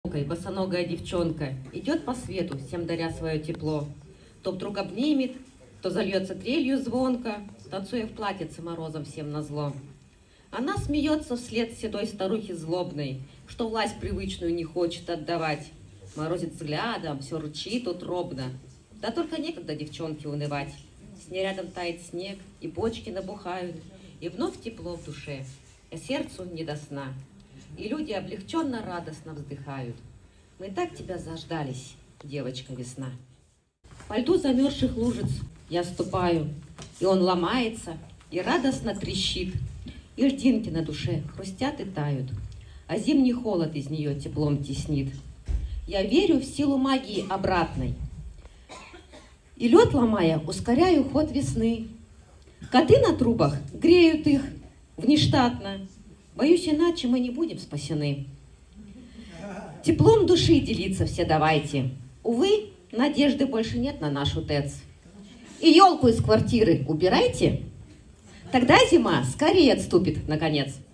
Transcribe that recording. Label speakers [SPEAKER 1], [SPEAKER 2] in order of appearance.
[SPEAKER 1] Босоногая девчонка идет по свету, всем даря свое тепло. То вдруг обнимет, то зальется трелью звонко, танцуя в платьице морозом всем назло. Она смеется вслед седой старухе злобной, что власть привычную не хочет отдавать. Морозит взглядом, все рычит утробно. Да только некогда девчонке унывать. С ней рядом тает снег, и почки набухают, и вновь тепло в душе, а сердцу не до сна. И люди облегченно, радостно вздыхают. Мы так тебя заждались, девочка весна. По льду замерзших лужиц я ступаю, и он ломается, и радостно трещит. И льдинки на душе хрустят и тают, а зимний холод из нее теплом теснит. Я верю в силу магии обратной, и лед ломая, ускоряю ход весны. Коты на трубах греют их внештатно. Боюсь, иначе мы не будем спасены. Теплом души делиться все давайте. Увы, надежды больше нет на нашу ТЭЦ. И елку из квартиры убирайте, тогда зима скорее отступит, наконец.